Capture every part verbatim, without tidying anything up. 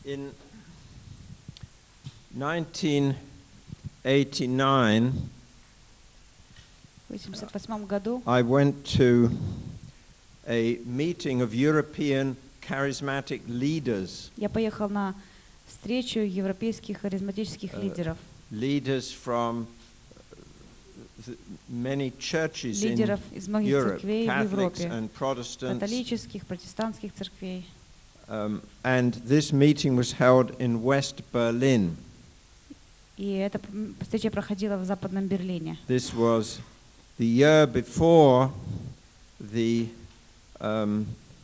In nineteen eighty-nine, в восемьдесят восьмом году I went to a meeting of European charismatic leaders, я поехал на встречу европейских харизматических Uh, лидеров, leaders from th- many churches in лидеров из многих Europe, церквей в Catholics Европе, and Protestants. католических, протестантских церквей. Um, and this meeting was held in West Berlin. И эта встреча проходила в Западном Берлине. This was the year before the um,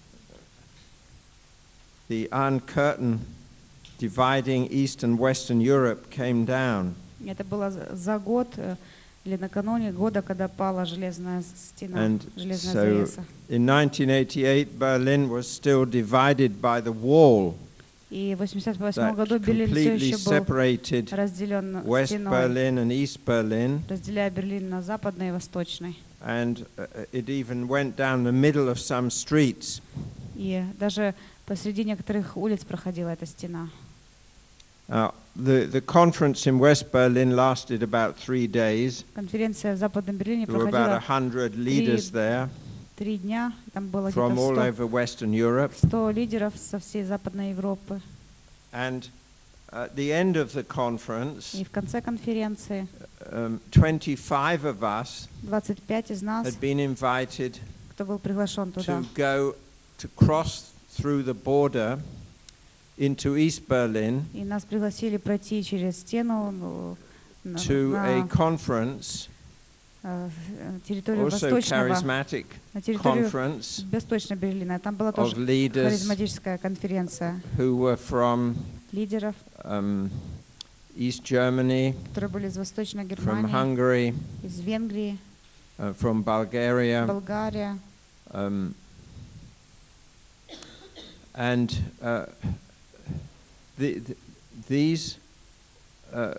the Iron Curtain dividing East and Western Europe came down. Это было за год или накануне года, когда пала железная стена, And железная so завеса. in nineteen eighty-eight, Berlin was still divided by the wall И в восемьдесят восьмом that году Берлин все completely еще был separated разделен West стеной, Berlin and East Berlin. разделяя Берлин на западный и восточный. And uh, it even went down the middle of some streets. И даже посреди некоторых улиц проходила эта стена. Now, the, the conference in West Berlin lasted about three days. Конференция в Западном Берлине There were about a проходила hundred leaders there три дня. Там было from all где-то over Western Europe. сто лидеров со всей Западной Европы. And at the end of the conference, И в конце конференции um, twenty-five of us двадцать пять из нас, had been invited кто был приглашен туда, to go to cross through the border into East Berlin и нас пригласили пройти через стену ну, на, to a на, conference, э, территорию also восточного, charismatic на территорию conference восточного Берлина. Там была of тоже leaders харизматическая конференция who were from лидеров, um, East Germany, которые были из Восточной from Германии, Hungary, из Венгрии, uh, from Bulgaria, Болгария. um, and uh, the, the, these uh,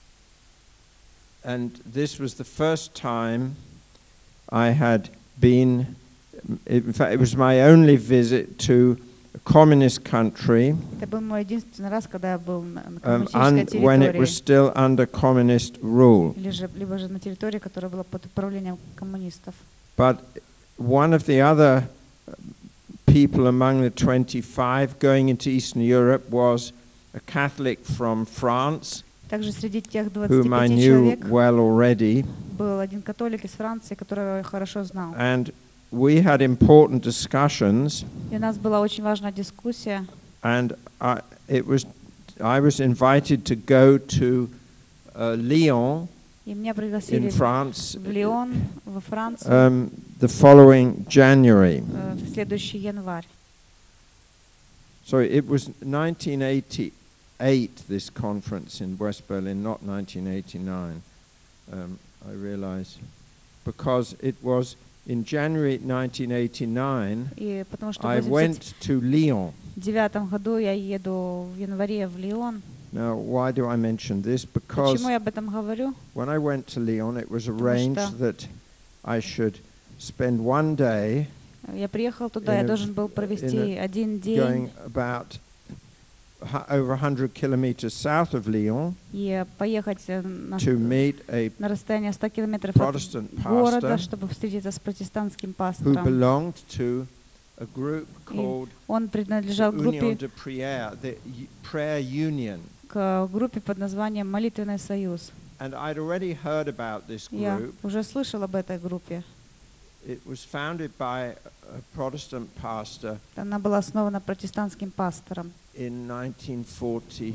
and this was the first time I had been, in fact it was my only visit to a communist country Это был мой единственный раз, когда я был на на um, коммунистической un, when it was территории, still under communist rule. или же, либо же на территории, которая была под управлением коммунистов. But one of the other people among the twenty-five going into Eastern Europe was a Catholic from France, Также среди тех whom I двадцати пяти knew человек well already, был один католик из Франции, которого я хорошо знал. and we had important discussions, И у нас была очень важная дискуссия, and I, it was, I was invited to go to uh, Lyon и меня in пригласили France в Лион, во Францию, um, the following January. э, в следующий январь. So it was nineteen eighty-eight, this conference in West Berlin, not nineteen eighty-nine, um, I realize, because it was in January nineteen eighty-nine, И потому что I в went to Lyon. девятом году я еду в январе в Лион. Now, why do I mention this? Because Почему я об этом говорю? when I went to Lyon, it was Потому arranged что that I should spend one day Я приехал туда, я in a- должен был провести in a- один день going about hu- over one hundred kilometers south of Lyon и поехать э, на, to meet a на расстояние ста километров от Protestant города, pastor чтобы встретиться с протестантским who пастором. belonged to a group called Он принадлежал к Union группе, de Prière, the U- Prayer Union. к группе под названием «Молитвенный союз». And I'd already heard about this Я group. уже слышал об этой группе. It was founded by a Protestant pastor Она была основана протестантским пастором in nineteen forty-six,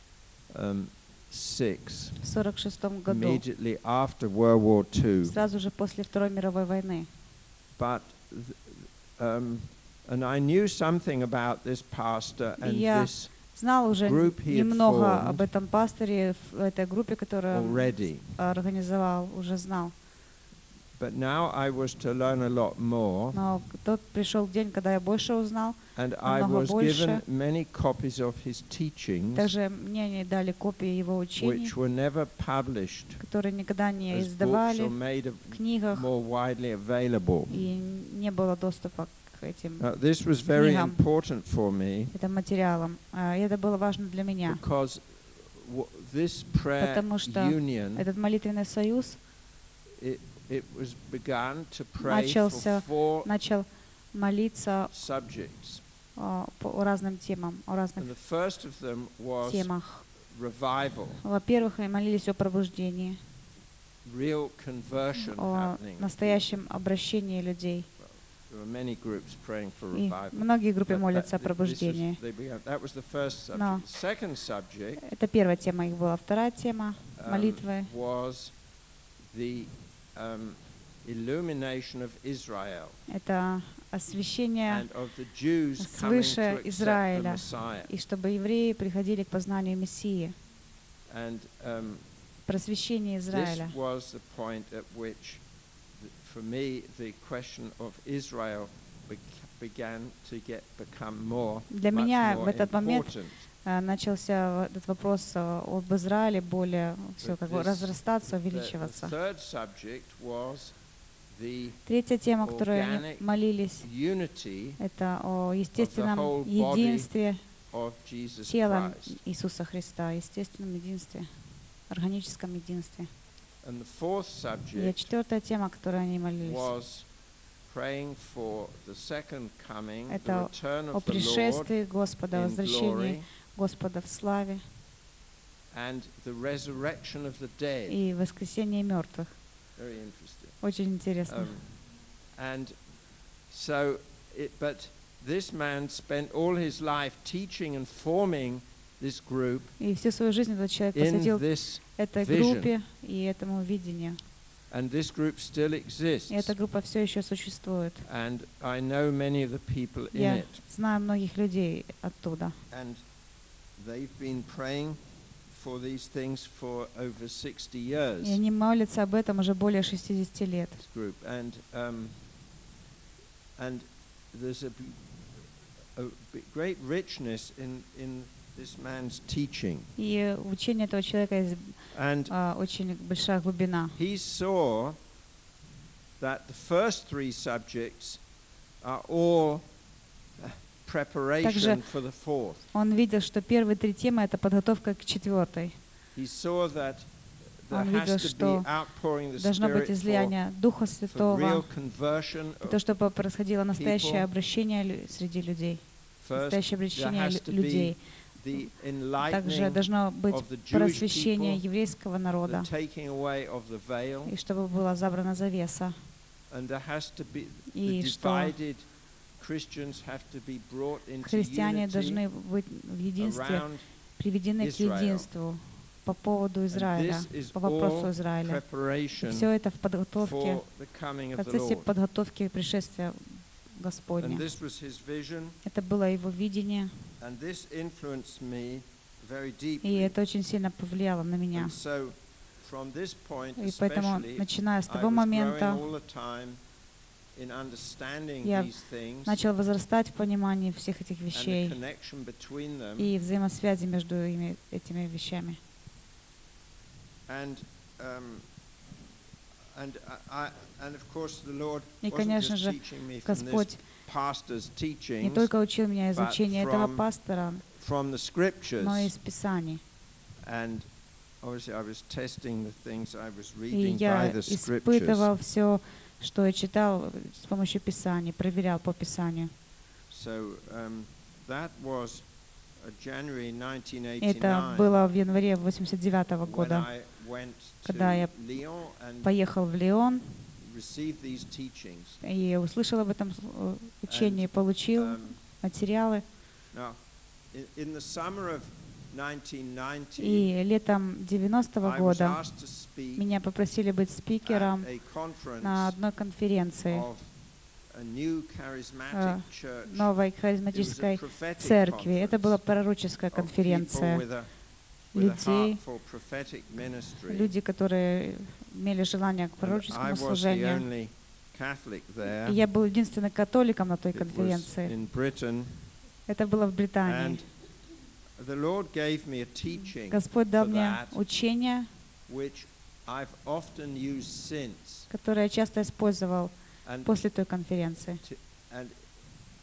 в сорок шестом году, immediately after World War Two. сразу же после Второй мировой войны. But, th- um, and I knew something about this pastor and Я this Знал уже group he had немного formed об этом пасторе, в этой группе, которую он already. организовал, уже знал. But now I was to learn a lot more, Но тот пришел день, когда я больше узнал. and I намного was больше. given many copies of his teachings, Также мне они дали копии его учений, which were never published которые никогда не as books издавали or made в книгах, more widely available. и не было доступа к этим Now, this was very книгам, important for me этим материалам. А, И это было важно для меня, because w- this prayer потому что union, этот молитвенный союз it, it was begun to pray for начался, four начал молиться subjects. а, по разным темам, о разных And the first of them was темах. revival, Во-первых, мы молились о пробуждении, real conversion о happening. настоящем обращении людей. There were many groups praying for И revival. многие группы But молятся о that- this was- пробуждении. they began- That was the first subject. Но The second subject это первая тема их была. Вторая тема um, молитвы was the um, illumination of Israel — это освящение and of the Jews coming свыше to accept the Израиля, Messiah. и чтобы евреи приходили к познанию Мессии, And um, просвещение this Израиля. was the point at which, th- for me, the question of Israel bec- began to get become more, Для much меня more в этот момент important. э, начался этот вопрос э, об Израиле более все But как бы this- разрастаться, The, the увеличиваться. third subject was the Третья тема, о которой они organic молились, unity это о whole естественном body единстве of Jesus тела Christ. Иисуса Христа, естественном единстве, органическом единстве. And the fourth И subject четвертая тема, о которой они молились, was praying for the second coming, the это return о of the Lord пришествии Господа, in возвращении glory, Господа в славе and the resurrection of the dead. и воскресении мертвых. Very interesting. Очень интересно. Um, and so, it, but this man spent all his life teaching and forming this group И всю свою жизнь этот человек in посвятил this, этой vision. группе и этому видению. and this group still exists. И эта группа все еще существует. And I know many of the people in Я it. знаю многих людей оттуда. And they've been praying for these things for over sixty years. И они молятся об этом уже более шестидесяти лет. This group, and um, and there's a, b- a b- great richness in in this man's teaching. И в учении этого человека есть And а, очень большая глубина. he saw that the first three subjects are all uh, preparation for the fourth. Он видел, что первые три темы — это подготовка к четвертой. He saw that there Он видел, has to be что outpouring the Должно быть Spirit for, излияние Духа for Святого, real conversion. для того, чтобы происходило настоящее people. обращение лю- среди людей, First, настоящее there обращение has лю- to be людей. the Также enlightening, должно быть of the Jewish просвещение people, еврейского народа, the taking away of the veil, и чтобы была забрана завеса, and there has to be the и что divided Christians have to be brought into христиане unity должны быть в единстве, around приведены к Israel. единству по поводу And Израиля, this is по вопросу all Израиля. И preparation все это в подготовке, for the coming в of the процессе Lord. подготовки пришествия And Господня. this was his vision, Это было его видение, and this influenced me very и deeply. это очень сильно повлияло на меня. And so, from this point И поэтому, especially, начиная с I того was growing момента, all the time in understanding я these things начал возрастать в понимании всех этих and the вещей connection between them. и взаимосвязи между ими, этими вещами. And um, and I, I- and of course the Lord И, wasn't конечно just же, teaching me from this Господь pastor's не teachings, только учил меня but изучения этого from пастора, from the scriptures. но и из Писаний. And obviously I was testing the things I was И reading by я the scriptures. испытывал все, что я читал с помощью Писаний, проверял по Писанию. So um, that was uh, January nineteen Это eighty-nine было в январе восемьдесят девятого when года. I went когда я to Lyon and Поехал в Лион received these teachings. и услышал об этом э, учении, получил Um, материалы. now, in, in the summer of nineteen ninety, И летом девяностого I was года asked to speak меня попросили быть спикером at a conference на одной конференции of a new charismatic church. новой It was a харизматической prophetic церкви. Это была conference пророческая of people конференция. with a- with a людей, heart for prophetic ministry. Люди, которые имели желание к And I пророческому was the служению. only Catholic there. И я был единственным католиком на той It was конференции. in Britain, Это было в Британии. and the Lord gave me a teaching Господь дал for мне that, учение, which I've often used since. которое я часто использовал And, после той конференции. and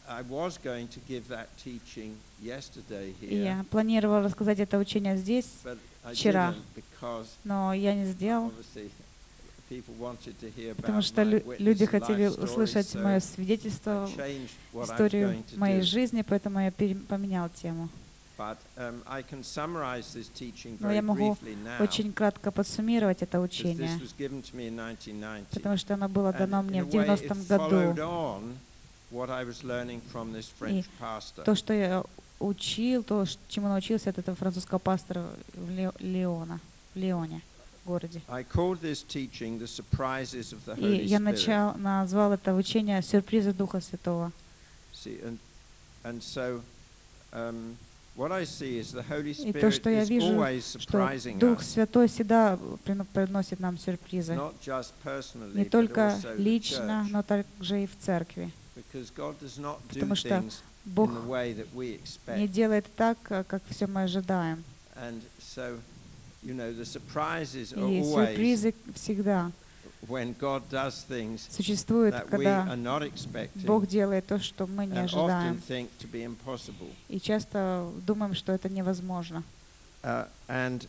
I was going to give that teaching yesterday И here, я планировала рассказать это учение здесь, but I вчера. didn't because но я не сделал, obviously people wanted to hear потому about что my лю- люди witness хотели life story, услышать so мое I свидетельство, changed what I was историю going to моей do. жизни, поэтому я пере- поменял тему. But um, I can summarize this teaching Но very я могу briefly now, очень кратко подсуммировать это because учение, this was given to me in nineteen ninety. потому что оно было дано And мне in в a way, it девяностом году. followed on what I was learning from this French pastor. То, что я учил, то, ш- чему научился от этого французского пастора в Ле- Леона, в Лионе, городе. I called this teaching the surprises of the И Holy я Spirit. начал, назвал это учение «Сюрпризы Духа Святого». See, and, and so um, what I see is the Holy И то, Spirit что я is вижу, always что surprising Дух us, Святой всегда прино- приносит нам сюрпризы. not just personally, Не but только also the лично, church. но также и в церкви. Because God does not do Потому что things in Бог the way that we не expect. делает так, а, как все мы ожидаем. And so, you know, the surprises are И always сюрпризы всегда when God does things существуют, that we когда are not expecting Бог делает то, что мы не and often ожидаем. think to be impossible. И часто думаем, что это невозможно. Uh, and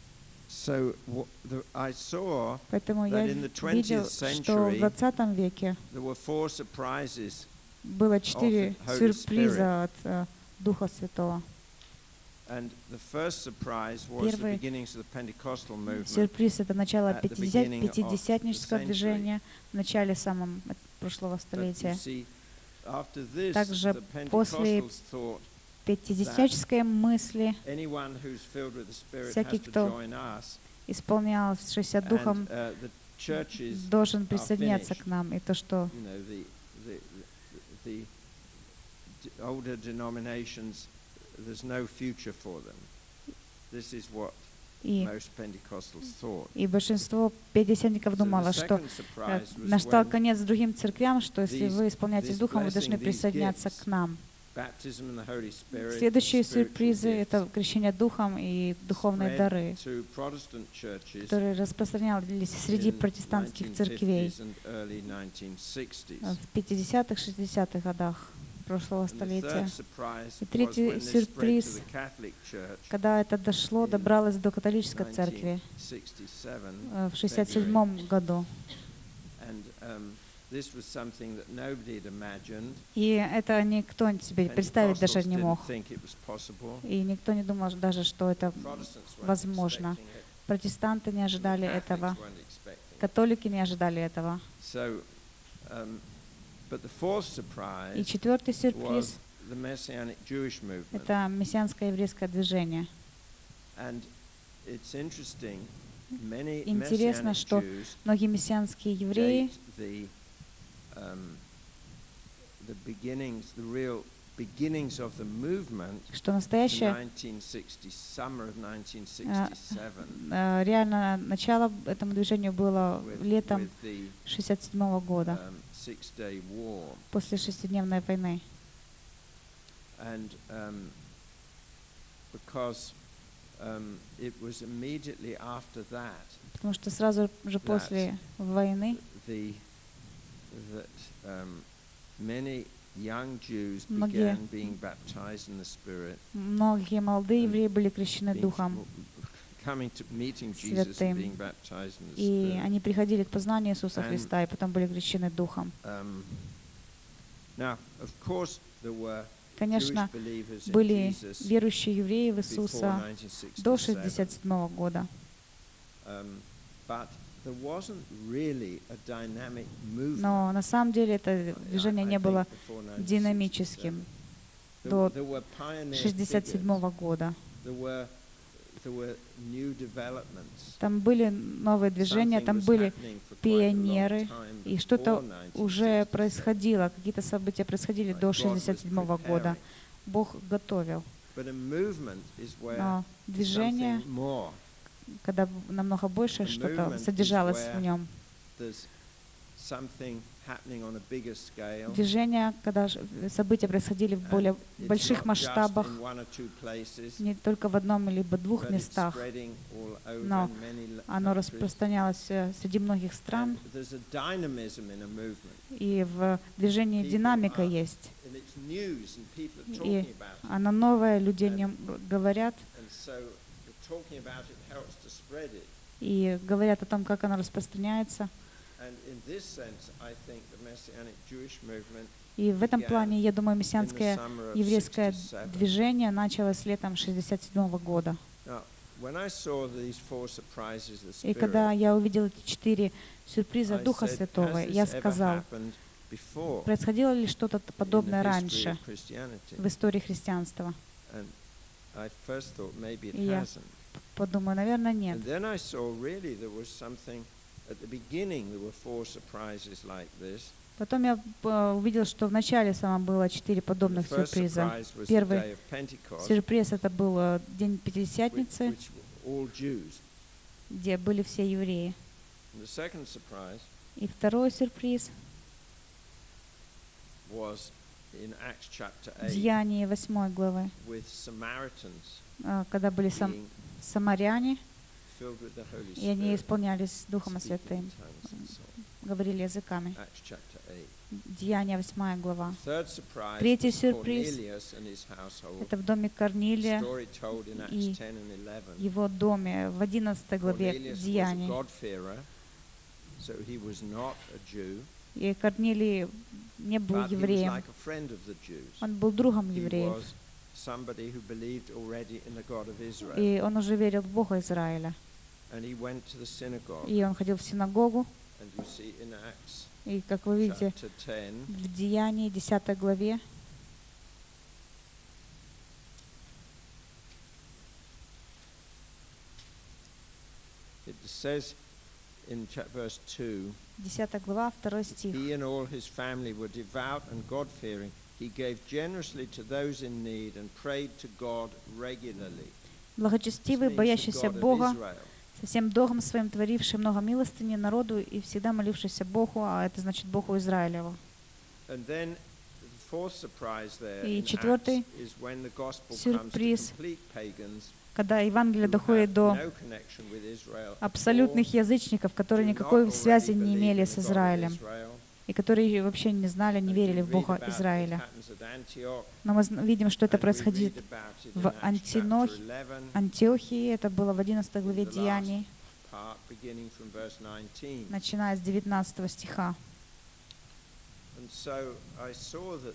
so wh- the, I saw Поэтому я that in the видел, twentieth что в century двадцатом веке there were four surprises, было четыре Holy сюрприза от э, Духа Святого. and the first surprise was the Первый beginnings of the Pentecostal movement. Сюрприз — это начало at the пятидесят- beginning of пятидесятнического the century. движения в начале самом от прошлого But you столетия. see, after this, Также the после Pentecostals thought Пятидесятнической мысли anyone who's filled with the Spirit has всякий, to кто join us, исполнявшийся Духом, and uh, the churches, должен присоединяться finished. к нам. И то, что you know, the the the, the d- older denominations, there's no future for them. This is what и, most Pentecostals thought. и большинство пятидесятников So the думало, что second э, surprise was настал when конец другим церквям, что если these- вы исполняетесь this Духом, вы должны blessing, these присоединяться gifts, к нам. baptism in the Holy Spirit, Следующие spiritual сюрпризы — gifts, это крещение Духом и духовные spread дары, to Protestant churches которые распространялись среди in протестантских церквей nineteen fifties and early nineteen sixties. э, в пятидесятых шестидесятых годах прошлого And the столетия. third surprise И was третий when this spread to сюрприз, the Catholic Church когда это дошло, in добралось до католической церкви nineteen sixty-seven. э, в шестьдесят седьмом году. And um, this was something that nobody had imagined. И это никто себе представить даже Pentecostals не мог. didn't think it was possible. И никто не думал даже, что это Protestants weren't возможно. expecting it. Протестанты не ожидали Catholics этого, weren't expecting it. католики не ожидали этого. So, um, but the fourth И surprise четвертый was сюрприз the Messianic Jewish — movement. это мессианское еврейское движение. And it's interesting, many Интересно, Messianic что Jews многие мессианские евреи date the, um, the beginnings, the real beginnings of the movement что to настоящее nineteen sixty, summer of nineteen sixty-seven, э, реально начало этому движению было with, летом with the шестьдесят седьмого года, um, Six-Day War. после шестидневной войны. And um, because um, it was immediately after that Потому что сразу же после войны the that um, many young Jews Многие- began being baptized in the Spirit, многие молодые евреи были крещены being- Духом, coming to meeting Jesus and Святым. being baptized in the и Spirit. они приходили к познанию Иисуса And- Христа, и потом были крещены Духом. Um, now, of course, there were Конечно, Jewish believers in были Jesus верующие евреи в before Иисуса nineteen до sixty-seven. шестьдесят седьмого года. Um, but there wasn't really a dynamic movement. Но на самом деле это I- движение I не think было before nineteen динамическим sixty-seven. до There- there were pioneer шестьдесят седьмого figures. года. There were there were new developments. Там были новые движения, Something там was были happening for quite a long пионеры, time и что-то before nineteen уже sixty-seven. происходило, какие-то события происходили Like до God was шестьдесят седьмого года. preparing. Бог готовил. But a movement is where Но движение, something more. когда намного больше A что-то movement is содержалось where в нем. There's something happening on a bigger scale. Движение, когда ж- события происходили в более It's больших not just масштабах, in one or two places, не только в одном либо двух but it's местах, spreading all over но in many l- оно countries. распространялось э, среди многих стран, And there's a dynamism in a movement. и в движении People динамика are есть. in and it's news, and people are И talking about it. она новая, люди о нем говорят, And so the talking about it helps to spread it. и говорят о том, как она распространяется. And in this sense, I think the Messianic Jewish movement И в этом began плане, я думаю, in the мессианское summer of еврейское sixty-seven. движение началось летом шестьдесят седьмого года. Now, when I saw these four surprises of the И когда Spirit, я увидел эти четыре сюрприза I Духа said, Святого, has я this ever сказал, happened before происходило ли что-то in подобное the history раньше of Christianity? в истории христианства? And I first thought maybe it И я hasn't. подумаю, наверное, нет. And then I saw really there was something at the beginning. There were four surprises like this. Потом я э, увидел, что в начале самом было четыре The подобных first сюрприза. surprise was the Первый day of Pentecost, сюрприз это был э, день which, Пятидесятницы, which were all Jews. где были все евреи. And the second surprise И второй сюрприз was in Acts chapter в eight Деянии восьмой главы, with Samaritans э, когда были сам, being самаряне, filled with the Holy и они Spirit, исполнялись Духом speaking Святым, in tongues and so on. говорили языками. Acts chapter eight. Деяния восьмая глава. Third surprise Третий was сюрприз Cornelius and his household. Это в доме Корнилия, Story told in и Acts ten and eleven. его доме в одиннадцатой главе Cornelius was a Деяний. God-fearer, so he was not a Jew, И Корнилий не был but he was евреем, like a friend of the Jews. он был другом He евреев, was somebody who believed already in the God of Israel. и он уже верил в Бога Израиля. And he went to the synagogue, И он ходил в синагогу, and you see in Acts и, как вы видите, chapter ten, в Деянии десятой главе it says in cha- verse two, десятая глава, второй стих. he and all his family were devout and God-fearing. He gave generously to those in need and prayed to God regularly. This Благочестивый, means the боящийся God of Бога, Israel. со всем духом своим творивший много милостыни народу и всегда молившийся Богу, а это значит Богу Израилеву. And then the fourth surprise there И in четвертый Acts is when the gospel comes to сюрприз, complete pagans когда Евангелие who доходит have до no connection with Israel or абсолютных язычников, которые do никакой not связи already не believe имели in с the God of Израилем, Israel. и которые вообще не знали, не And верили we в read Бога about it Израиля. happens at Antioch, Но мы зн- видим, что это and we происходит read about it in в Acts Антинох- chapter eleven, Антиохии, это было в одиннадцатой главе in the last Деяний, part, beginning from verse nineteen. начиная с девятнадцатого стиха. And so I saw that,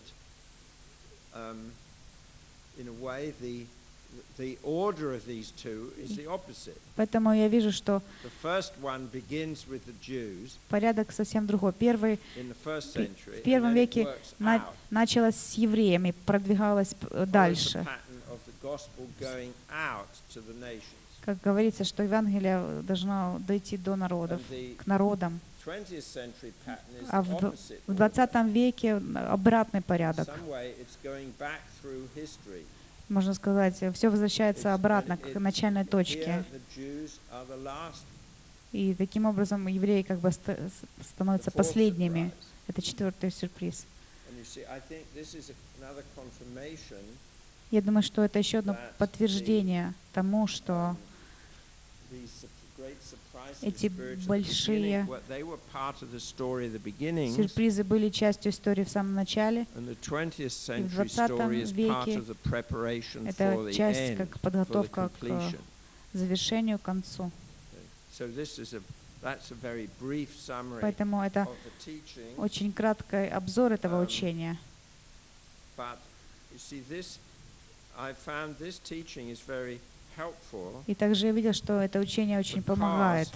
um, in a way, the the order of these two is the opposite. Поэтому я вижу, что The first one begins with the Jews порядок совсем другой. Первый in the first Пе- century, в первом and then it веке works на- out. началось с евреями, продвигалось п- Follows the дальше. pattern of the gospel going out to the nations. Как говорится, что Евангелие должно дойти до народов, And the к народам. twentieth century pattern is А the в д- opposite. в двадцатом веке обратный In порядок. some way, it's going back through history. Можно сказать, все возвращается It's- обратно and к it's- начальной here точке. the Jews are the last, И таким образом евреи как бы ста- с- the становятся fourth последними. surprise. Это четвертый сюрприз. And you see, I think this is a- another confirmation Я думаю, что это еще одно that подтверждение тому, что um, these sup- great surprises of эти the Spirit at the большие beginning, well, they were part of the story at the beginnings, сюрпризы были частью истории в самом начале. and the twentieth в century двадцатом story is part веке of the preparation for это the часть end, как for the подготовка к completion. завершению, к концу. So this is a that's a very brief summary Поэтому это of the teaching. очень краткий обзор этого Um, учения. But you see, this I found this teaching is very helpful И также я видел, что это учение очень помогает,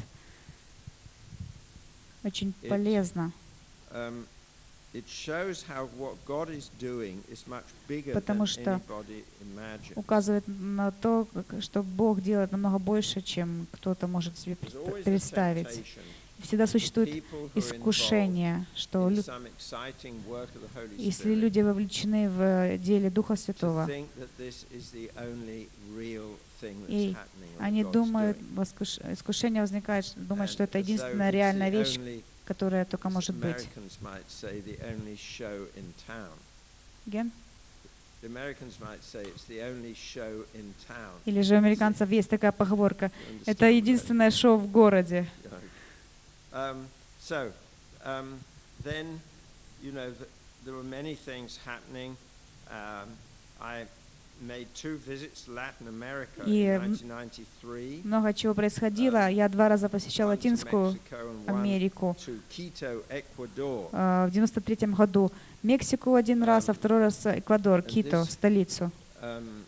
очень it- полезно, um, it shows how what God is doing is much bigger Потому than что anybody imagined. указывает на то, как- что Бог делает намного больше, чем кто-то может себе There's предста- always a представить. temptation И всегда существует people who are involved искушение, что in лю- some exciting work of the Holy если Spirit люди вовлечены в деле Духа to Святого, think that this is the only real thing that's И happening or они God's думают, doing. воскуш- искушение возникает, думают, And что это as though единственная it's реальная the вещь, only, которая только as может быть. Americans might say, the only show in town. Ген? The Americans might say it's the only show in town. Или же у американцев есть такая поговорка, You это understand единственное шоу в городе. that? Um, so, um, then, you know, the, there were many things happening. Um, I made two visits to Latin America И in nineteen ninety-three. много чего происходило. Я два раза посещал One to Латинскую Mexico and one Америку. to Quito, Ecuador. А, В девяносто третьем году Мексику один раз, а второй раз Эквадор, Кито, столицу. Um,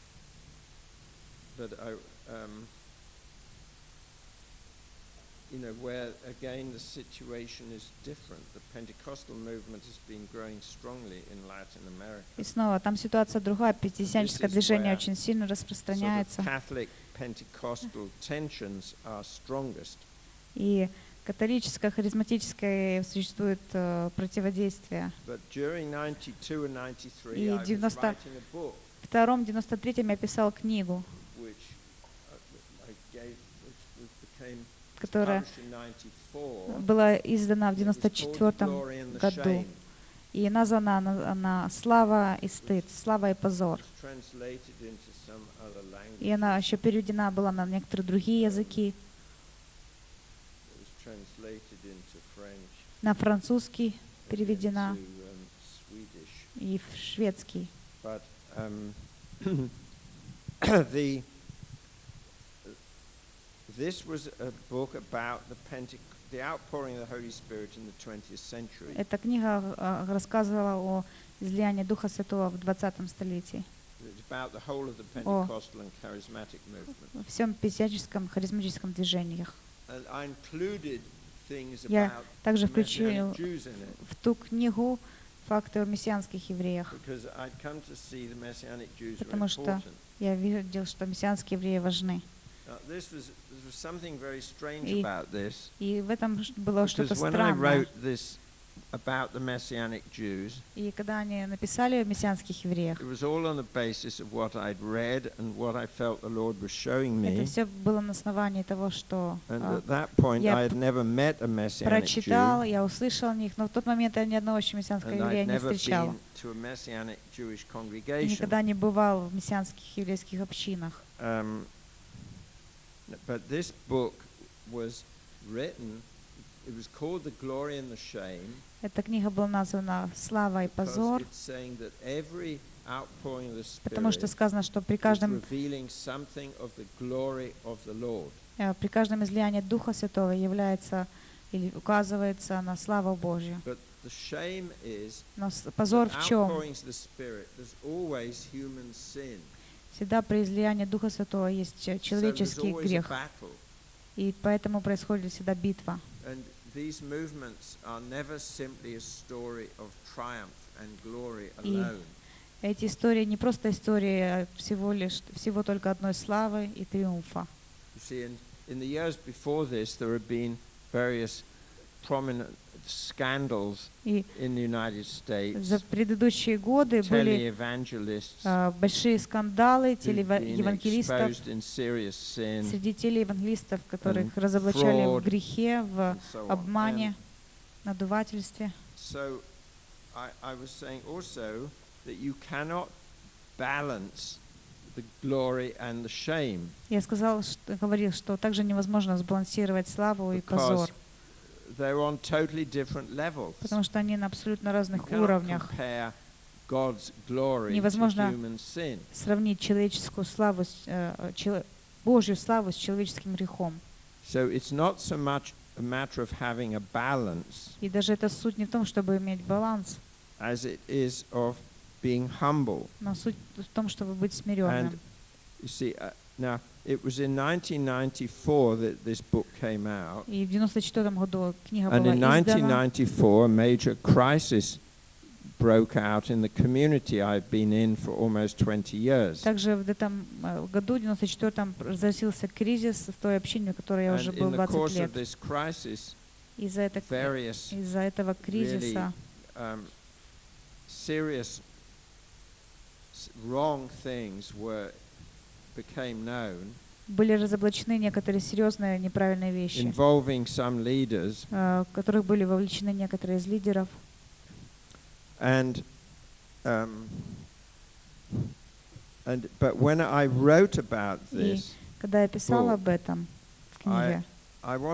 but I, um, you know, where again the situation is different. The Pentecostal movement has been growing strongly in Latin America. И снова, там ситуация другая. Пятидесятническое движение очень сильно So the распространяется. Catholic Pentecostal tensions are strongest. И католическое, харизматическое существует э, противодействие. But during ninety-two and ninety-three, И I was девяносто writing a book В втором, девяносто третьем я писал книгу, which uh, I gave, which became которая published in ninety-four. была издана в It was девяносто called The четвертом Glory and the году. Shame. И названа она, она «Слава и стыд», «Слава и позор». It was translated into some other И language. она еще переведена была на некоторые другие языки, It was translated into French, на французский and переведена into, um, Swedish. и в шведский. But um, the this was a book about the Pente- the outpouring of the Holy Spirit in the twentieth century. Эта книга э, рассказывала о излиянии Духа Святого в двадцатом столетии, It's about the whole of the Pentecostal and charismatic movement. во всем пятидесятническом харизматическом движениях. And I included things Я about также the включил Messianic Jews in it в ту книгу факты о мессианских евреях. because I'd come to see the Messianic Jews were Потому что important. я видел, что мессианские евреи важны. Now, this was there was something very strange И- about this И в этом ш- было что-то because when I странное. wrote this about the Messianic Jews, И когда они написали о мессианских евреях, it was all on the basis of what I'd read and what I felt the Lord was showing это me. все было на основании того, что And а, at that point, я I had never met a Messianic прочитал, Jew, я услышал о них, но в тот момент я ни одного еще мессианского and еврея I'd не never встречала. been to a Messianic Jewish И congregation. никогда не бывал в мессианских еврейских общинах. Um, but this book was written, it was called The Glory and the Shame, Эта книга была названа «Слава и because позор», it's saying that every outpouring of the потому что Spirit сказано, что при is каждом, revealing something of the glory of the Lord. э, при каждом излиянии Духа Святого является или указывается на славу Божью. But the shame is Но с- позор that в чем? outpourings of the Spirit, there's always human sin. Всегда при излиянии Духа Святого есть э, So there's человеческий always a грех, battle. и поэтому происходит всегда битва. And these movements are never simply a story of triumph and glory И alone. эти истории не просто истории а всего лишь всего только одной славы и триумфа. You see, in, in the years before this, there had been various prominent scandals И in the United States. за предыдущие годы были Televangelists а, большие скандалы who'd been телеевангелистов, exposed in serious sin среди телеевангелистов, которых and разоблачали fraud в грехе, в and so on. обмане, надувательстве. And so I, I was saying also that you cannot balance the glory and the shame Я сказал, что, говорил, что также невозможно сбалансировать славу и позор, because they're on totally different levels. потому что они на абсолютно You разных cannot уровнях. compare God's glory to Невозможно human sin. Сравнить человеческую славу, с, э, чело- Божью славу с человеческим грехом. So it's not so much a matter of having a balance И даже это суть не в том, чтобы иметь баланс, as it is of being humble. но суть в том, чтобы быть смиренным. And you see, uh, now it was in nineteen ninety-four that this book came out. И в девяносто четвёртом году книга And была in nineteen издана. ninety-four, a major crisis broke out in the community I've been in for almost twenty years. Также в этом э, году, в девяносто четвёртом, разразился кризис в той общине, в которой я уже And был in the двадцать course лет. of this crisis, Из-за это- various из-за этого кризиса um, serious s- wrong things were became known были разоблачены некоторые серьезные неправильные вещи, involving some leaders, э, в которых были вовлечены некоторые из лидеров. and um, and but when I wrote about И this, когда я писала book, об этом в книге, I wasn't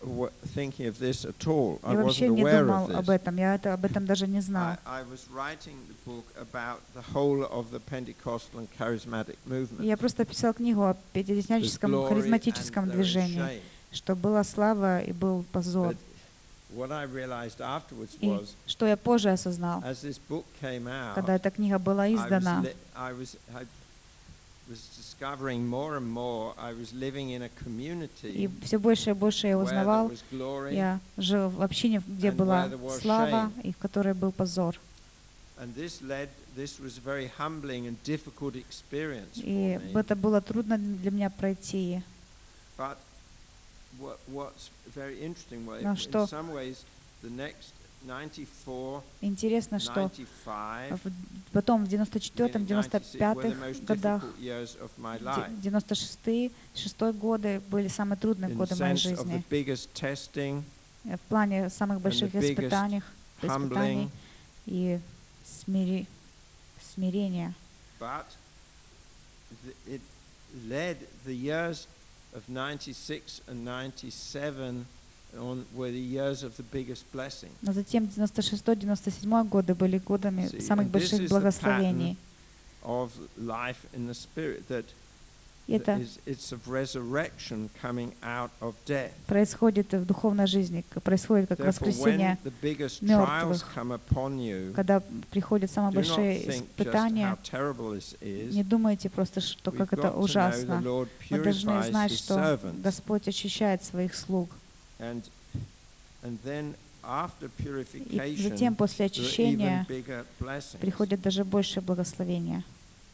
w- thinking of this at all. I Я вообще wasn't не aware думал of об this. этом, я это, об этом даже не знал. I, I was writing the book about the whole of the Pentecostal and charismatic movement. Я просто писал книгу о There's пятидесятническом glory харизматическом and there is движении, shame. что была слава и был позор. But what I realized afterwards И was, что я позже осознал, as this book came out, когда эта книга была I was, издана, li- I was, I was discovering more and more I was living in a и community все больше и больше я where there узнавал, was glory, я жил в общине, где and была where there was слава и в которой был позор. and this led. This was a very humbling and difficult experience for И me. это было трудно для меня пройти. But what, what's very interesting, well, Но in что some ways, the next ninety-four, Интересно, что ninety-five, в- потом в девяносто четвёртом, beginning девяносто ninety-six were the пятых most годах, difficult years of my де- life. девяносто шестые, шестой годы были самые трудные In the годы моей sense of the жизни. biggest testing, В плане самых больших the biggest испытаний, humbling, испытаний и смири- смирения. but th- it led the years of ninety-six and ninety-seven on were the years of the biggest blessing. Но затем девяносто шестой, девяносто седьмой годы были годами See, самых and this больших is the благословений. Of life in the spirit, that И это is, it's of resurrection coming out of death. происходит в духовной жизни, к- происходит как Therefore, when воскресение the biggest мертвых. trials come upon you, Когда приходят самые do not большие think just испытания, how terrible this is. не думайте просто, что We've как got это to know the ужасно. Lord Мы должны purifies знать, His что servants. Господь очищает своих слуг. And, and then after И purification, затем, после there are even очищения, bigger blessings. приходит даже больше благословения.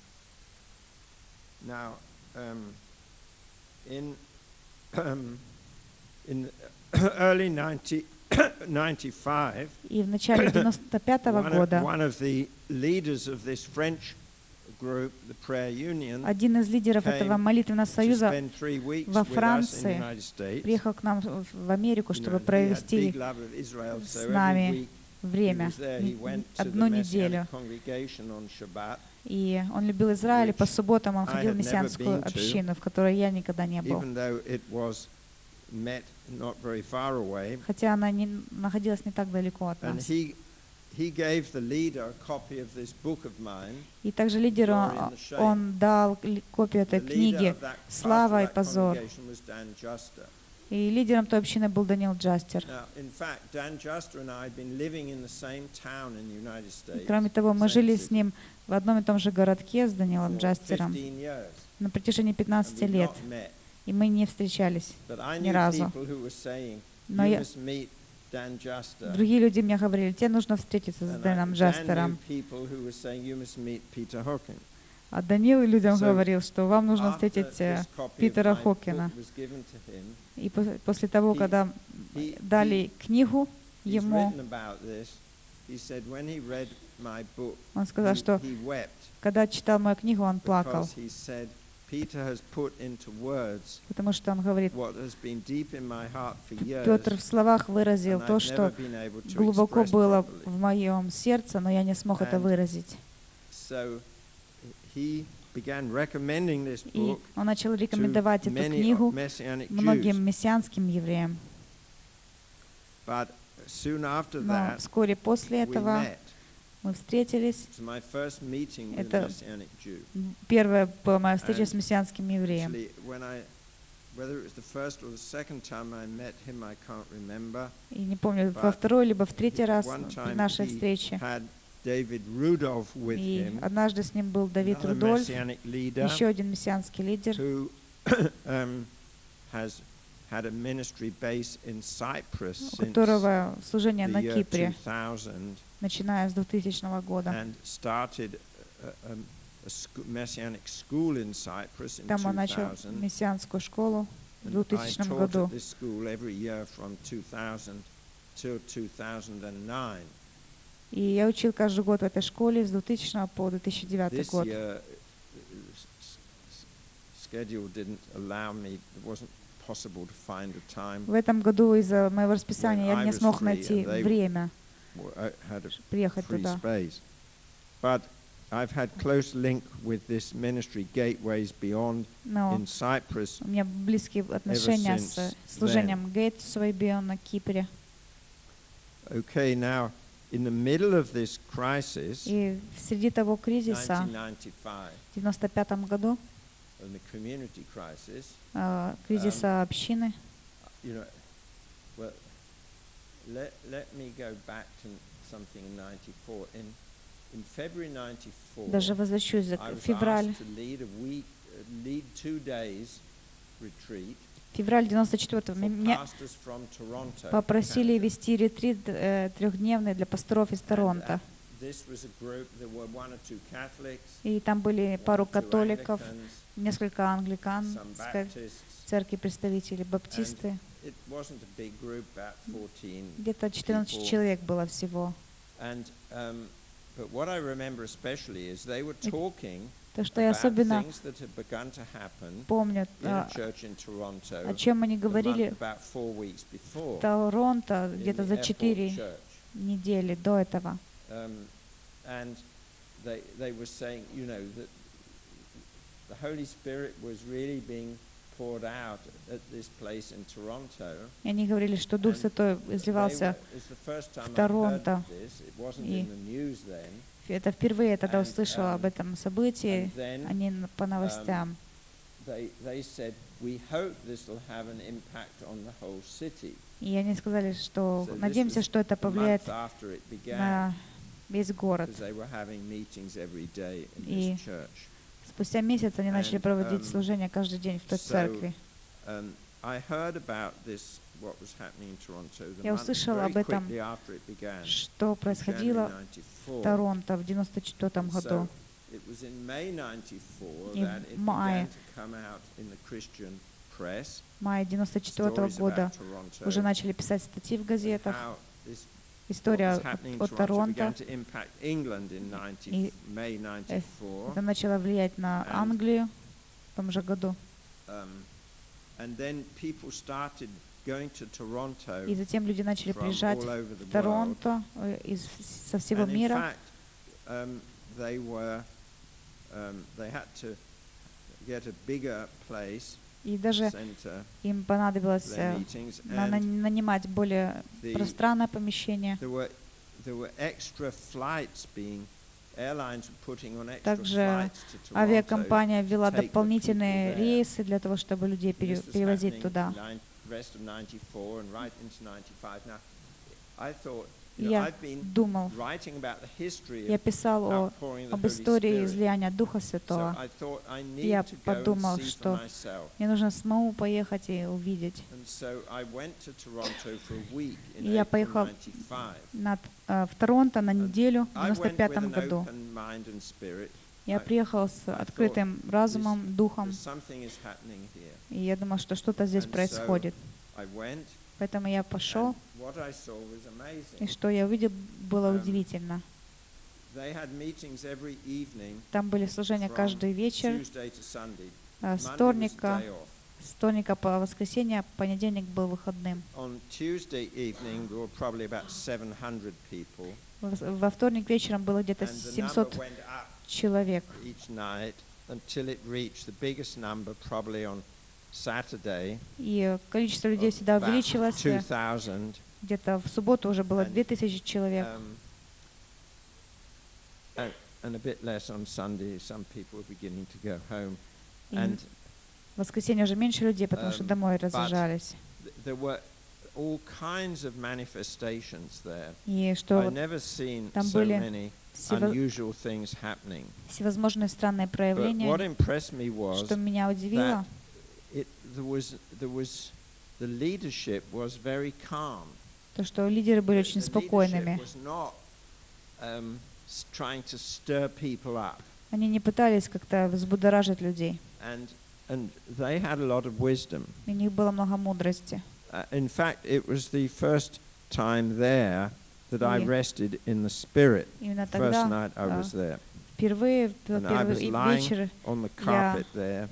Now, um, in um, in early ninety, ninety-five, И в начале девяносто пятого one, of, года one of the leaders of this French group, the Prayer Union, один из лидеров came этого молитвенного to союза spend three weeks во with us in the Франции United States. приехал к нам в в Америку, You know, чтобы he had провести big love of Israel, с so every нами week he время, was there. He went to одну the неделю. Messianic congregation on Shabbat. И он любил Израиль, и по субботам он I ходил в had never мессианскую been to, общину, в которой я никогда не был. Even though it was met not very far away, Хотя она не находилась не так далеко от and нас. he he gave the leader a copy of this book of mine. И также лидеру Glory and the shame. он дал ли- копию этой The leader книги of that «Слава pastor и of that позор». congregation was Dan Juster. И лидером той общины был Даниил Джастер. Now, in fact, Dan Juster and I had been living in the same town in the United States. Кроме того, мы same жили city, с ним в одном и том же городке, с Даниилом for Джастером, fifteen years, на протяжении and пятнадцати we'd лет. not met. И мы не встречались But I ни knew разу. people who were saying, Но you я- must meet Dan Juster. Другие люди мне говорили, тебе нужно встретиться с And I- Дэном Dan Джастером. knew people who were saying, you must meet Peter Hawkins. А Даниил людям So, говорил, что вам нужно After встретить э, this copy of Питера my Хокина. book was given to him, И пос- после того, he- когда he- дали книгу he's ему, written about this. He said when he read my book, он сказал, he, что he wept когда читал мою книгу, он плакал, because he said, Peter has put into words потому что он говорит, what has been deep in my heart for years, Петр в словах выразил and то, I've что never been able to глубоко express было properly. в моем сердце, но я не смог это And выразить. So he began recommending this И book он начал to рекомендовать эту many книгу Messianic многим Jews. мессианским евреям. But soon after Но that, вскоре после we этого met. мы встретились. It was my first meeting with Это a Messianic Jew. Первая была моя встреча And с мессианским евреем. Actually, when I, whether it was the first or the second time I met him, I can't remember. И не помню, во But второй либо в третий раз One при time нашей he встрече. had David Rudolph with И him, однажды с ним был Давид another Рудольф, Messianic leader еще один мессианский лидер, who um, has had a ministry base in Cyprus у since которого служение the на year Кипре, two thousand, начиная с двухтысячного года. and started a, a, a sc- Messianic school in Cyprus in Там он начал two thousand. мессианскую школу в And I двухтысячном taught году. at this school every year from two thousand till two thousand nine. И я учил каждый год в этой школе с двухтысячного по две тысячи девятый This год. year, uh, s- s- schedule didn't allow me. It wasn't possible to find a time. В этом году из-за моего расписания When я I не was смог free найти and they время Or I had a приехать free туда. space. But I've had close link with this ministry, Gateways Beyond, Но in Cyprus. у меня близкие отношения с since служением Gates Way Beyond на Кипре. Okay, now, in the middle of this crisis, И среди того кризиса nineteen ninety-five, в девяносто пятом году, and the community crisis, э, кризиса общины, you know, well, let, let me go back to something in ninety-four. In, in February ninety-four, даже возвращусь за I was февраль, asked to lead a week, uh, lead two days retreat февраль девяносто четвёртого for меня pastors from Toronto, попросили Canada. вести ретрит э, трехдневный для пасторов из And, uh, Торонто. this was a group, there were one or two Catholics, И там были one пару or two католиков, Anglicans, несколько some англиканской Baptists. церкви представителей, баптисты. It wasn't a big group, about fourteen. Где-то четырнадцать people. человек было всего. And um, but what I remember especially is they were И talking То, что я about особенно things that had begun to happen помню, in a а, church in Toronto о чем они the month- говорили about four weeks в before Торонто in где-то the за Airport четыре Church. недели до этого. Um, and they they were saying, you know, that the Holy Spirit was really being poured out at this place in Toronto. И они говорили, что Дух And Святой they изливался. were- it's the first time в I heard Торонто. of this. It wasn't И in the news then. Это впервые я тогда And, услышала об um, этом событии, and then, а не н- по новостям. They they said, we hope this will have an impact on the whole city. И они сказали, что So this надеемся, was что это a month повлияет after it began, на весь город. because they were having meetings every day in И this church. спустя месяц они начали And, проводить um, служения каждый день в той so, церкви. Um, I heard about this, what was happening in Toronto, the Я month услышала very об этом, quickly after it began, что in происходило January ninety-four. в Торонто в девяносто четвёртом And году. so it was in May ninety-four И that в it мае. began to come out in the Christian press, В мае девяносто четвёртого stories года about Toronto, уже начали писать статьи в and газетах. how this История what was happening in о, о Toronto Торонто. began to impact England in ninety, И May ninety-four. это начало влиять на And- Англию в том же году. Um, and then people started going to Toronto И затем люди начали from приезжать all over the в world. Торонто э, из, со всего And in мира. fact, um, they were, um, they had to get a bigger place, И даже center, им понадобилось for their э, meetings, на- на- and нанимать более the, пространное помещение. there were there were extra flights being, airlines were putting on extra Также flights to Toronto. авиакомпания ввела take the дополнительные people there. рейсы для того, чтобы людей пере- This was перевозить happening туда. nine- rest of ninety-four and right into ninety-five. Now, I thought, you know, Я I've been думал, writing about the history я of писал о, outpouring of the об Holy истории Spirit. излияния Духа So Святого. I thought I need Я to go and подумал, see for что myself. мне нужно самому поехать и увидеть. And so I went to Toronto for a week in И я April поехал ninety-five. на, э, в Торонто на неделю в I девяносто went with пятом an году. open mind and spirit. Я I- приехал с I открытым разумом, духом, There's something is happening here. и я думал, что что-то здесь And so происходит. I went, Поэтому я пошел, and what I saw was и amazing. что я увидел, было Um, удивительно. They had meetings every evening Там были служения from каждый вечер, Tuesday to Sunday. э, с Monday was вторника, day off. с вторника по воскресенье, понедельник был выходным. On Tuesday evening, there were probably about seven hundred people, Во во вторник вечером было где-то and the number семьсот went up человек. each night until it reached the biggest number probably on Saturday, И количество людей of всегда about увеличилось. two thousand. Где-то в субботу уже было And, две тысячи человек. Um, and, and a bit less on Sunday. Some people were beginning to go home. И And в воскресенье уже меньше людей, потому что um, домой but разъезжались. th- there were all kinds of manifestations there. И что I've вот never seen там so были many всево- unusual things happening. всевозможные странные But what проявления. impressed me was Что меня удивило, it, there was there was the leadership was very calm. то, что лидеры были очень The спокойными. leadership was not um, s- trying to stir people up, Они не пытались как-то взбудоражить людей. and and they had a lot of wisdom. У них было много мудрости. Uh, in fact, it was the first time there that I И rested in the spirit. именно First тогда night I а, was there, впервые, в and I was первый lying вечер on the я carpet there,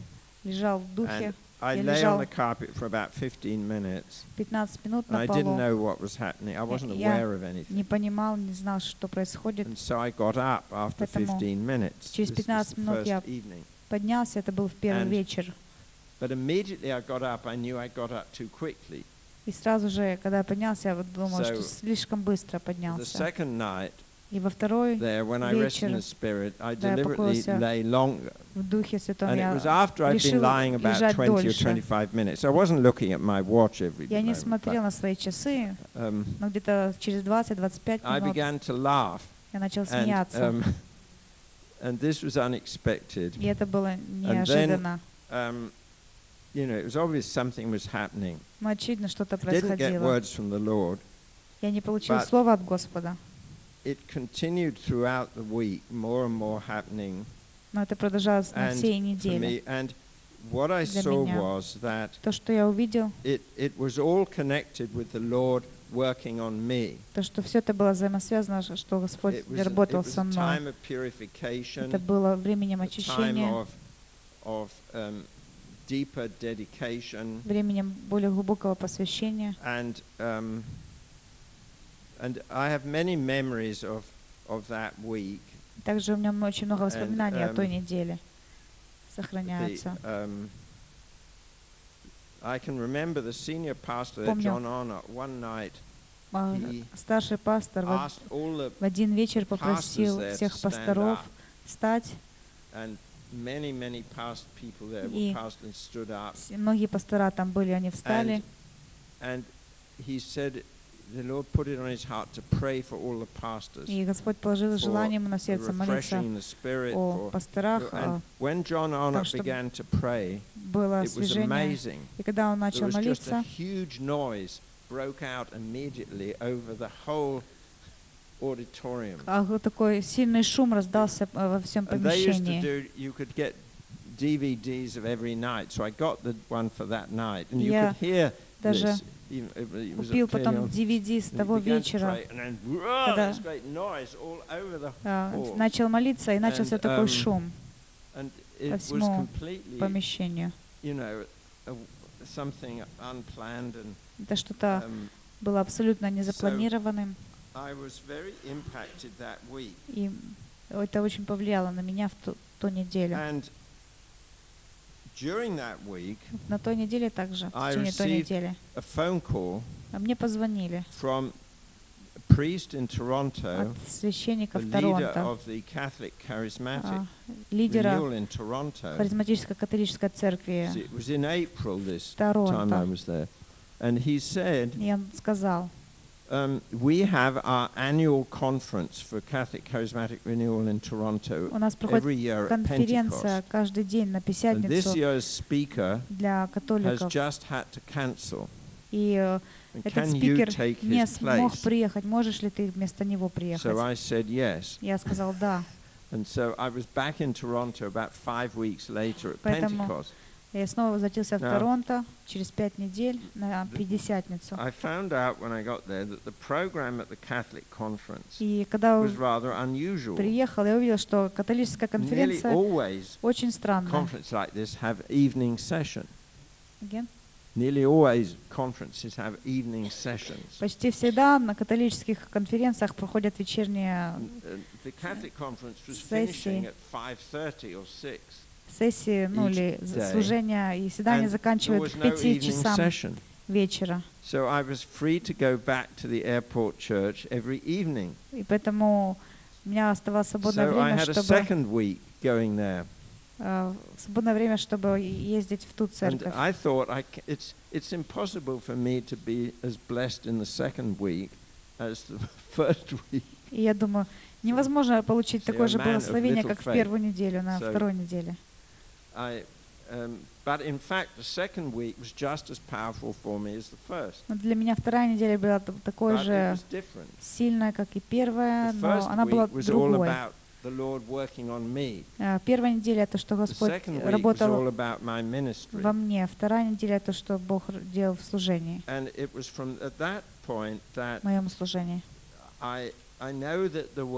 лежал в духе. And I Я lay on лежал the carpet for about fifteen minutes, пятнадцать минут and на I didn't полу. know what was happening. I wasn't Я aware of не anything. понимал, не знал, что происходит. And so I got up after Поэтому fifteen minutes. через This was пятнадцать the минут first я evening. поднялся, это был в первый And- вечер. But immediately I got up, I knew I got up too quickly. И сразу же, когда я поднялся, я вот думал, So, что слишком быстро The поднялся. second night И во второй there, when I rested in вечер the Spirit, I да, я deliberately покоился lay longer. в Духе Святом And it я was after I'd been решил lying about лежать twenty or дольше. twenty-five minutes. I wasn't looking at my watch every Я не moment. смотрел But, на свои часы, um, но где-то через двадцать-двадцать пять I минут began to laugh. я начал And, смеяться. um, and this was unexpected. И это было then- неожиданно. Um, you know, it was obvious something was happening. Но очевидно, что-то I didn't get происходило. words from the Lord. Я не получил but- слова от Господа. It continued throughout the week, more and more happening Но это продолжалось на and всей for неделе. me. And what I Для saw меня. was that То, что я увидел, it, it was all connected with the Lord working on me. то, что все это было взаимосвязано, ш- что Господь It was, a, it работал was со a мной. time of purification, Это было временем a time очищения, of, of um, deeper dedication, временем более глубокого посвящения. and um, and I have many memories of of that week. Также у меня м- очень много воспоминаний о той um, неделе The, сохраняются. um, I can remember the senior pastor there, Помню. John Honor, one night А, he Старший пастор в asked all the в один вечер попросил there to всех stand пасторов up. встать. and many many past people there И were passed and stood up. С- Многие пастора там были, они встали. And he said the Lord put it on his heart to pray for all the pastors, И Господь положил for желание ему на the сердце молиться refreshing the spirit. о For, пасторах. and а, when John Honor чтобы began to pray, Было it was освежение. amazing. И когда он There начал was just a молиться, huge noise broke out immediately over the whole auditorium. а, вот такой сильный шум раздался э, во всем And they used to помещении. do, you could get D V Ds of every night, so I got the one for that night, and you Я could hear даже this. Even, it, it was Купил clearly потом on- ди ви ди с and he того began to вечера, pray, and then, whoa, когда- this great noise all over the а, hall. начал молиться, и начался And, такой um, шум And it по was всему completely, помещению. you know, a, something unplanned, and Это что-то um, было абсолютно незапланированным, I was very impacted that week. и это очень повлияло на меня в ту, ту неделю. And during that week, На той неделе также, в I течение той received недели, a phone call а мне позвонили from a priest in Toronto, от священника the в leader Торонто, of the Catholic Charismatic а, лидера Renewal in Toronto. харизматической католической церкви It was in April this в time I Торонто. was there. And he said, И он сказал, um, we have our annual conference for Catholic Charismatic Renewal in Toronto у нас проходит every year at конференция Pentecost. каждый день на And this Пятидесницу year's speaker для has католиков. just had to cancel. И э, And этот can you спикер take не his смог place? приехать. Можешь ли ты вместо него приехать? So I said yes. Я сказал да. And so I was back in Toronto about five weeks later at Поэтому Pentecost. Я снова возвратился в Now, Торонто через пять недель на Пятидесятницу. I found out when I got there that the program at the Catholic conference И когда was rather unusual. приехал, я увидел, что католическая Nearly конференция always очень странная. conferences like this have evening session. Again? Nearly always conferences have evening sessions. Почти всегда на католических конференциях проходят вечерние And, uh, the Catholic conference was Сессии. finishing at five thirty or six. сессии, ну Each или з- day. служения, и всегда они And there заканчивают was к no пяти evening часам session. вечера. So I was free to go back to the airport church every evening. И поэтому у меня оставалось свободное So I время, had a чтобы second week going there. э, свободное время, чтобы ездить в ту And церковь. I thought I c- it's, it's impossible for me to be as blessed in the second week as the first week. И я думаю, невозможно получить See, такое a же man of благословение, little как в faith. первую неделю, на So- второй неделе. I, um, but in fact, the second week was just as powerful for me as the first. Но для меня вторая неделя была т- такой But it же was different. сильная, как и первая, The но first она была week was all другой. about the Lord working on me. А, Первая неделя это, что The Господь second week was all работал about my ministry. во мне. Вторая неделя это, что Бог р- делал в служении, And it was from at that point в that моем служении. I I know that there was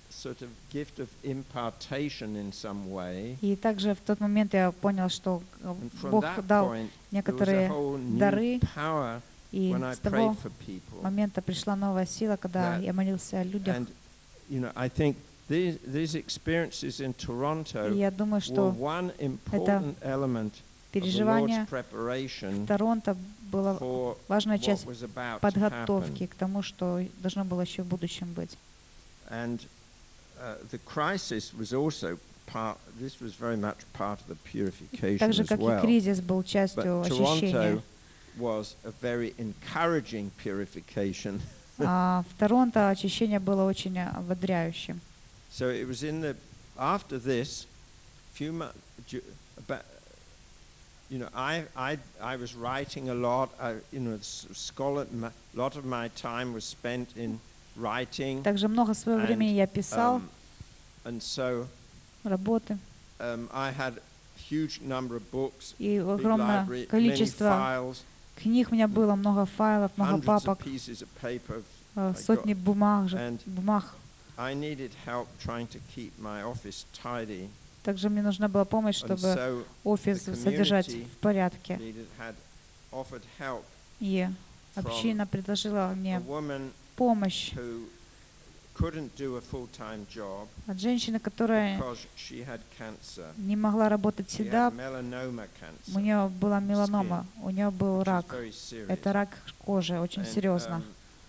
sort of gift of impartation in some way. И также в тот момент я понял, что э, And from Бог that дал point, there was a некоторые whole new дары, power и when I с того prayed for people. момента пришла новая сила, когда That- я молился о людях. And, you know, I think these, these experiences in И Toronto я думаю, were что one important element of the Lord's переживание в preparation Торонто было for важная what часть was about to подготовки happen. к тому, что должно было еще в будущем быть. And uh, the crisis was also part, this was very much part of the purification Так же, as как и well. кризис был But частью очищения. Toronto was a very encouraging purification. А в Торонто очищение было очень ободряющим. So it was in the, after this, few months, about, you know, I, I, I was writing a lot, I, you know, scholar, a lot of my time was spent in writing. Также много своего времени я писал, Um, and so работы, um, I had a huge number of books, и big огромное library, many количество files, книг у меня было, много файлов, много hundreds of папок, pieces of paper. э, I сотни got- бумаг, же- and бумаг. I needed help trying to keep my office tidy. Также мне нужна была помощь, And чтобы so офис the содержать community в порядке. needed, had offered help И from община предложила a мне woman помощь who couldn't do a full-time job от женщины, которая because she had cancer. не могла работать She всегда. had melanoma У cancer, нее была меланома, у нее был which is рак. very serious. Это рак кожи, очень And, серьезно.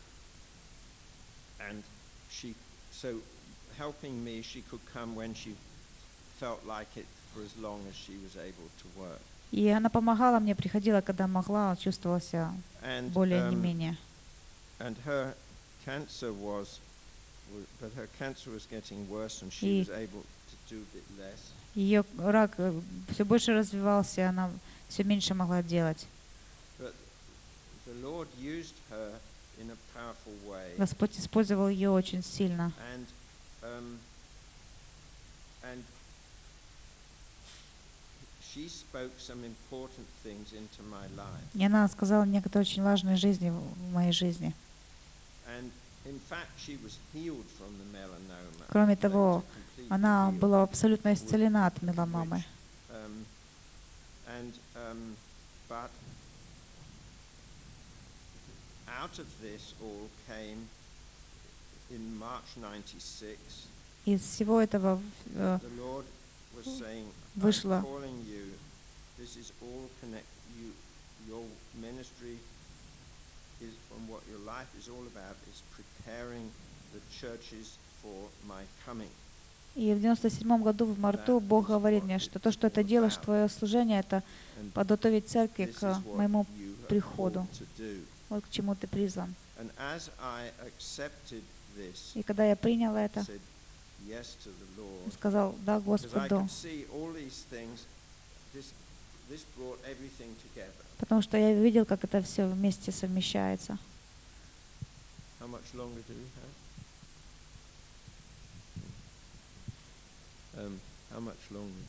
um, and she, so helping me, she could come when she felt like it for as long as she was able to work. И она помогала мне, приходила, когда могла, чувствовала себя And, более не um, менее. and her cancer was, wa- but her cancer was getting worse, and she И- was able to do a bit less. Ее рак все больше развивался, и она все меньше могла делать. But the Lord used her in a powerful way, Господь использовал ее очень сильно. and um, and she spoke some important things into my life. И она сказала некоторые очень важные жизни в моей жизни. And in fact, she was healed from the melanoma. Кроме later, того, completely она healed, была абсолютно исцелена от меланомы. which, um, and um, but out of this all came in March ninety-six. Из всего этого э, The Lord was saying, I'm вышло. calling you. This is all connect. You, your ministry is, and what your life is all about, is preparing the churches for my coming. И в девяносто седьмом году в марту Бог говорит мне, что то, что ты делаешь, твое служение, это And подготовить церкви this к is what моему you are приходу. called to do. Вот к чему ты призван. And as I accepted this, И когда я принял это, said yes to the Lord, сказал да because I Господу, could see all these things. This, this brought everything together. потому что я видел, как это все вместе совмещается. How much longer do we have? Um, how much longer?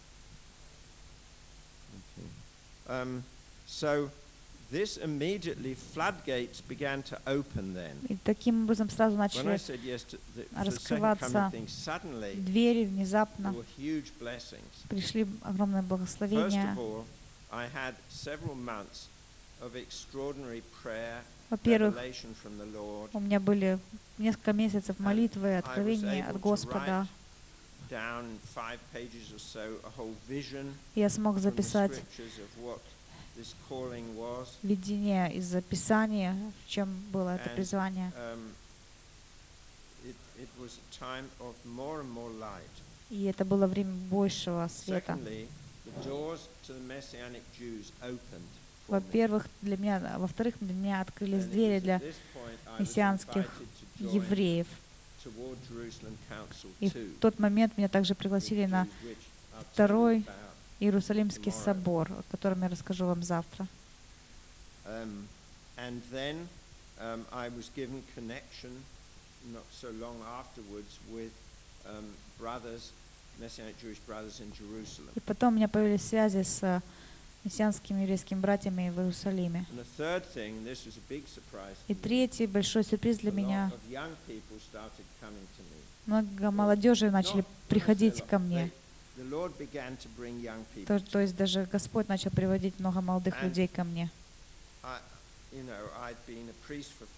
Okay. Um, so this immediately floodgates began to open then. И таким образом сразу When I начали said yes to the, to the second раскрываться coming thing, suddenly двери there внезапно, were huge blessings. пришли огромное First благословение. of all, I had several months of extraordinary prayer, Во-первых, revelation from the Lord. у меня были несколько месяцев молитвы и I was откровения able от to Господа. write down in five pages or so a whole vision И я смог from the записать scriptures of what this calling was. видение из Писания, в чем было это And, призвание. Um, it, it was a time of more and more light. И это было время большего света. Secondly, the doors to the Messianic Jews opened for me. Во-первых, для меня, во-вторых, для меня открылись And it двери was для at this point I was мессианских invited to join евреев. toward Jerusalem Council И two, в тот момент меня также пригласили на which I'll tell you второй about. Иерусалимский tomorrow. собор, о котором я расскажу вам завтра. Um, and then um, I was given connection not so long afterwards with um, brothers, Messianic Jewish brothers in Jerusalem. И потом у меня появились связи с мессианскими еврейскими братьями в Иерусалиме. And the third thing, this was a big surprise И to me. третий большой сюрприз для A lot меня. of young people started coming to me. Много молодежи начали Not- приходить ко мне. The Lord began to bring young people. То, то есть даже Господь начал приводить много молодых And людей ко мне. I, you know, I'd been a priest for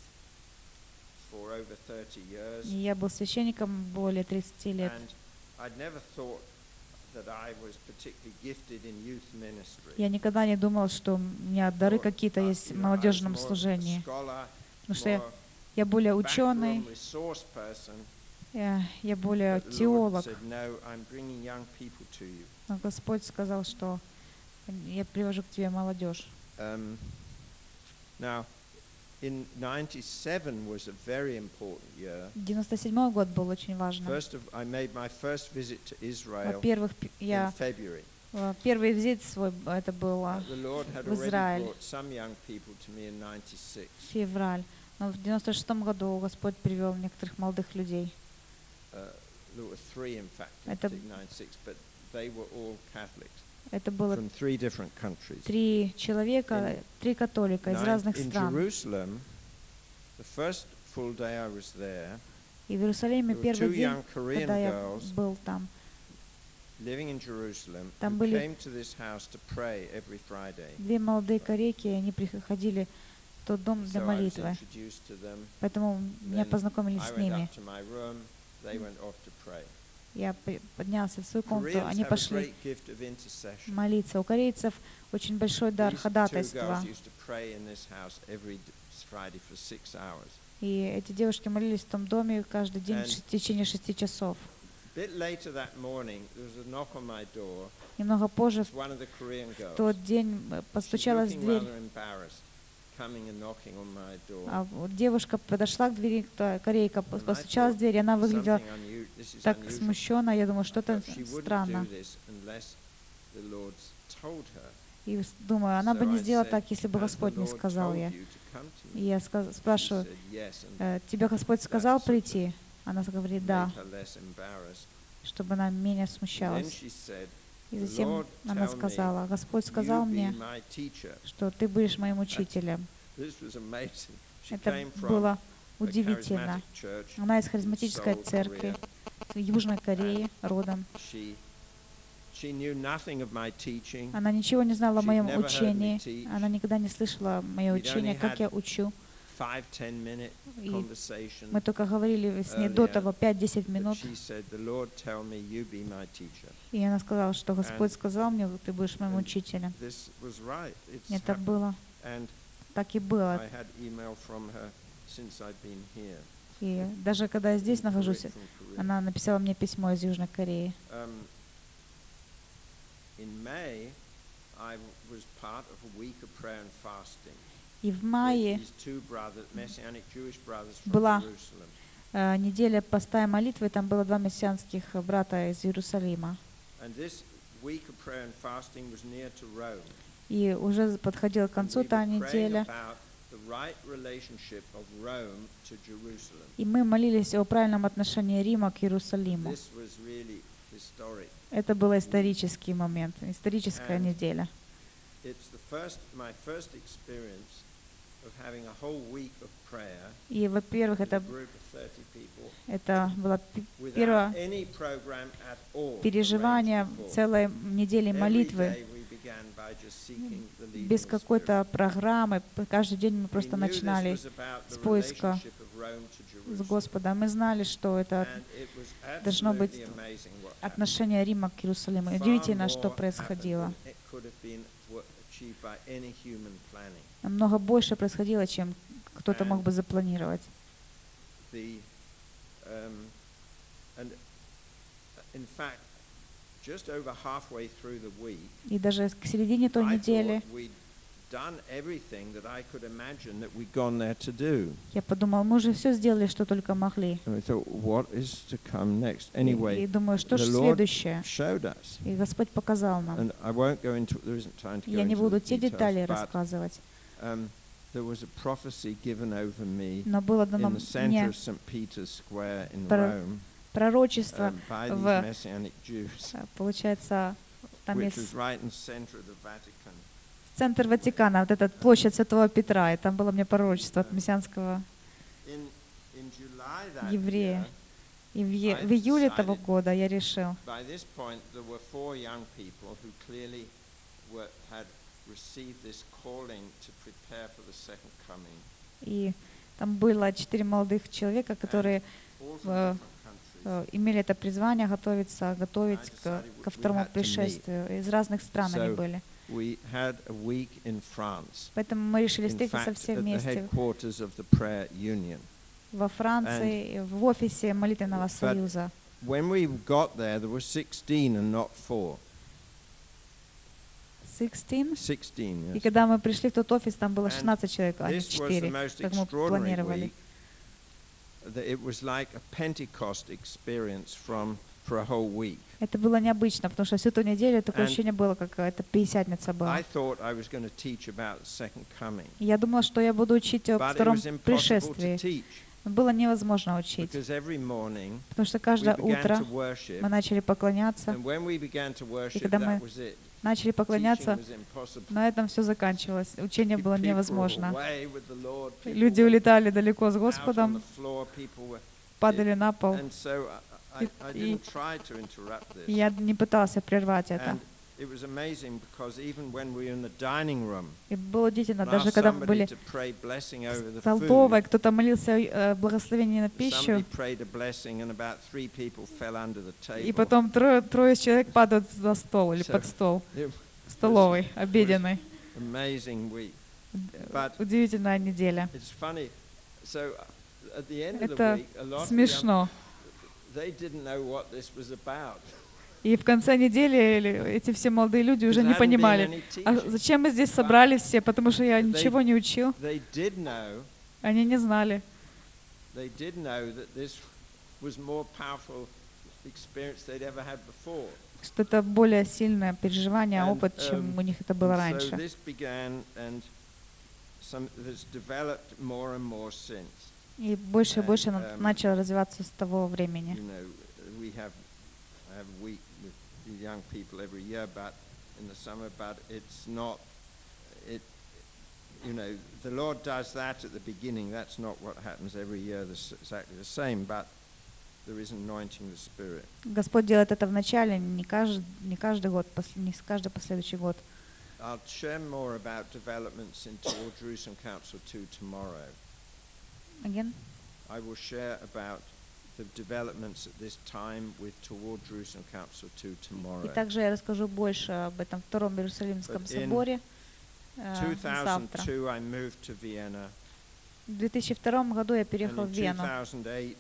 for over thirty years, И я был священником более тридцати лет. and I'd never thought that I was particularly gifted in youth ministry. Я никогда не думал, что у меня дары Or, какие-то uh, есть you в know, I was молодежном more a служении. scholar, Потому что я, more я более backroom ученый, resource person. я, я более But the Lord теолог. said, "No, I'm bringing young people to you." Но Господь сказал, что я привожу к тебе молодежь. Um, now, in ninety-seven was a very important year. девяносто седьмой год был очень важным. First of, I made my first visit to Israel Во-первых, п- in я February. э, первый визит свой, это было The Lord had в already Израиль. brought some young people to me in ninety-six. февраль. Но в девяносто шестом году Господь привел некоторых молодых людей. Uh, there were three, in fact, in Это- ninety-six, but they were all Catholics Это было from three different countries. три человека, In три католика из Nine- разных in стран. Jerusalem, the first full day I was there, И в Иерусалиме there were первый two день, young Korean когда я girls был там, living in Jerusalem Там who были- came to this house to pray every Friday. две молодые корейки, и они приходили в тот дом для So I was молитвы. introduced to them. Поэтому меня Then познакомили I с went ними. up to my room. They went off to pray. Я п- поднялся в свою комнату, Koreans они have a пошли great gift of intercession. молиться. У корейцев очень большой дар These two ходатайства. girls used to pray in this house every d- Friday for six hours. И эти девушки молились в том доме каждый день в And- ш- в течение шести часов. A bit later that morning, there was a knock on my door. Немного позже, It's one of the Korean в girls. тот день, э, She's постучалась в looking дверь, rather embarrassed, coming and knocking on my door. а вот девушка подошла к двери, та корейка And I постучалась в thought, дверь, и она выглядела "Something unu- this is так unusual." смущенно. Я думаю, I что-то thought she wouldn't странно. do this unless the Lord's told her. И с- думаю, она бы So не I сделала said, так, если бы "Has the Господь не Lord сказал told я. you to come to И me?" я сказ- She спрашиваю, said, "Yes," and «Э, тебе Господь сказал sort of прийти? Она говорит, да, made her less embarrassed. чтобы она менее And then смущалась. she said, И "The затем Lord она tell me, сказала, Господь сказал "You be мне, my teacher." что ты будешь моим учителем. This was amazing. She Это came from было a удивительно. charismatic church Она из in харизматической Seoul, церкви Korea. в Южной Корее родом. She she knew nothing of my teaching. Она ничего не знала о She'd моем never heard me учении. teach. Она никогда не слышала мое We'd учение, only как had я учу. Five, ten minute И conversation. мы только говорили с ней до earlier того пять-десять But минут. she said, "The Lord tell me you be my teacher." И она сказала, что Господь And- сказал мне, ты будешь моим and учителем. This was right. It's Это happened. было, And так и было. I had email from her since I've been here. И даже когда я здесь in нахожусь, Korea- from Korea. она написала мне письмо из Южной Кореи. Um, in May, I was part of a week of prayer and fasting. И в with мае these two brothers, Messianic Jewish brothers from была Jerusalem. э, неделя поста и молитвы, там было два мессианских брата из Иерусалима. And this week of prayer and fasting was near to Rome. И уже подходила к And концу we та were praying неделя, about the right relationship of Rome to Jerusalem. и мы молились о правильном отношении Рима к Иерусалиму. This was really historic. Это был исторический момент, историческая And- неделя. It's the first, my first experience of having a whole week of prayer И, во-первых, with a это, group of thirty people это было п- without первое any program at all переживание arranged before. целой недели Every молитвы, day we began by just seeking the leading без of the какой-то Spirit. программы. П- Каждый день мы We просто knew this начинали was about the с поиска relationship of Rome to с Jerusalem. Господом. Мы знали, что это And it was должно быть absolutely amazing what happened. отношение Рима к Иерусалиму. И Far удивительно, more что happened происходило. than it could have been wo- achieved by any human planning. Намного больше происходило, чем кто-то мог бы запланировать. The, um, and in fact, just over halfway through the week, И даже к середине той I недели thought we'd done everything that I could imagine that we'd gone there to do. я подумала, мы уже все сделали, что только могли. And we thought, what is to come next? И, Anyway, и думаю, что же the Lord следующее? showed us. И Господь показал нам. And I won't go into, there isn't time to go Я не into буду the те детали details, but рассказывать, um, there was a prophecy given over me но было дано in the center мне of Saint Peter's Square in Про- Rome пророчество, um, by these в- Messianic Jews, э, получается, там which есть was right in the center of the Vatican. центр Ватикана, вот эта площадь Святого Петра, и там было мне пророчество от мессианского In, in July that еврея. year, И в, е- I в июле того decided- года я решил, by this point there were four young people who clearly were, had received this calling to prepare for the second coming, и там было четыре молодых человека, которые all Uh, from different countries. э, имели это призвание готовиться, готовить I к- decided we- ко we второму had to meet. пришествию. Из разных стран они So были. We had a week in France, Поэтому мы решили in встретиться fact, все at the вместе headquarters of the Prayer Union. во Франции, в офисе молитвенного But- союза. When we got there, there were sixteen and not four. шестнадцать. Sixteen, И yes. когда мы пришли в тот офис, там было And шестнадцать человек, а не This was the четыре, most как мы extraordinary планировали. week. That it was like a Pentecost experience from for a whole week. Это было необычно, потому что всю эту неделю такое And ощущение было, как это Пятидесятница была. I thought I was going to teach about the second coming, И я думала, что я буду учить о but it втором was impossible to пришествии. teach Но было невозможно учить, because every morning потому что we каждое began утро to worship, мы начали поклоняться, and when we began to worship, когда мы that was it. начали Teaching поклоняться, was impossible. на этом все заканчивалось. Учение было People were невозможно. away with the Lord, people Люди were улетали далеко с out on Господом, the floor, people were- падали на пол. And so I, I, I И- didn't try to interrupt И this. я не пытался прервать это. And it was amazing because even when we were in the dining room, И было удивительно, and даже asked когда мы somebody были to pray blessing over the в столовой, food, кто-то молился э, благословение на пищу, somebody prayed a blessing and about three people fell under the и table. потом трое, трое человек падают за стол или So- под стол, It в столовой, обеденной. was amazing week. But Удивительная неделя. it's funny. So uh, at the end of the Это week, a lot of young, смешно. they didn't know what this was about. И в конце недели или эти все молодые люди уже There не hadn't been понимали, any а teaching. зачем мы здесь собрались все, потому что я ничего не учил. They did know, Они не знали. they did know that this was more powerful experience they'd ever had before. Что это более сильное переживание, And, опыт, um, чем у них это было And so раньше. this began and some that's developed more and more since. И больше и больше and, на- um, начало развиваться с того You времени. know, we have I have a week with the young people every year, but in the summer, but it's not it. You know, the Lord does that at the beginning. That's not what happens every year. That's exactly the same, but there is anointing the Spirit. Господь делает это в начале, не каждый, не каждый год, пос- не с каждый последующий год. I'll share more about developments in Toward Jerusalem Council two tomorrow. Again? I will share about the developments at this time with Toward Jerusalem Council two И tomorrow. также я расскажу больше об этом Втором Иерусалимском But in соборе э, two thousand завтра. two, I moved to Vienna, В две тысячи втором году я and переехал в in Вену. two thousand eight,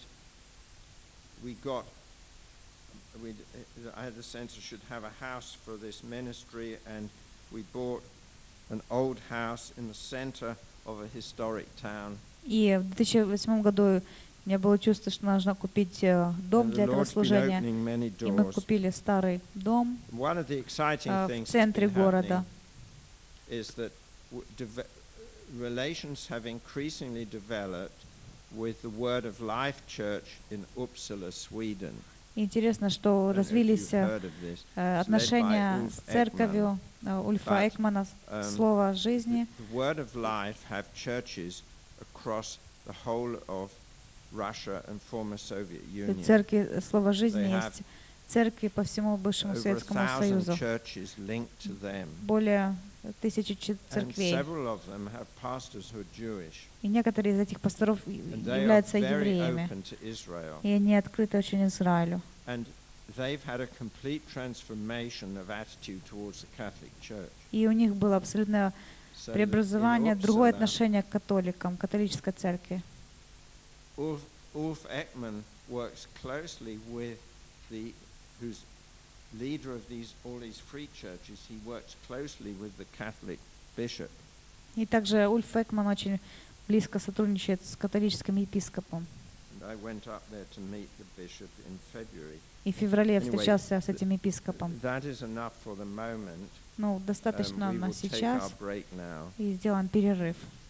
we got. We, I had the sense I should have a house for this ministry, and we bought an old house in the center of a historic town. И в две тысячи восьмом году у меня было чувство, что нужно купить э, дом And для the этого Lord's been служения. opening many И мы doors. купили старый дом One of the exciting э, things в that's центре been города. happening is that w- deve- relations have increasingly developed with the Word of Life Church in Uppsala, Sweden. И интересно, что I don't know if развились you've э, heard of this. э, It's led by отношения Ulf с церковью э, Ульфа But, Экмана, um, Слово жизни. The Word of Life have churches across the whole of Russia and former Soviet И Union. церкви э, Слово жизни They have есть церкви по всему бывшему Over a Советскому thousand Союзу. churches linked to them. Более тысячи чет- And церквей. several of them have pastors who are Jewish. И некоторые из этих пасторов и- And they are являются very евреями. open to Israel. И они открыты очень Израилю. And they've had a complete transformation of attitude towards the Catholic Church. И у них было абсолютное So that in преобразование, другое Uppsala, отношение к католикам, католической церкви. Ulf, Ulf Ekman works closely with the, who's leader of these all these free churches. He works closely with the Catholic bishop. И также Ульф Экман очень близко сотрудничает с католическим епископом. And I went up there to meet the bishop in February. И в феврале я Anyway, встречался с этим епископом. That is enough for the moment. Ну, Um, достаточно we на will take сейчас. our break now. И сделаем перерыв.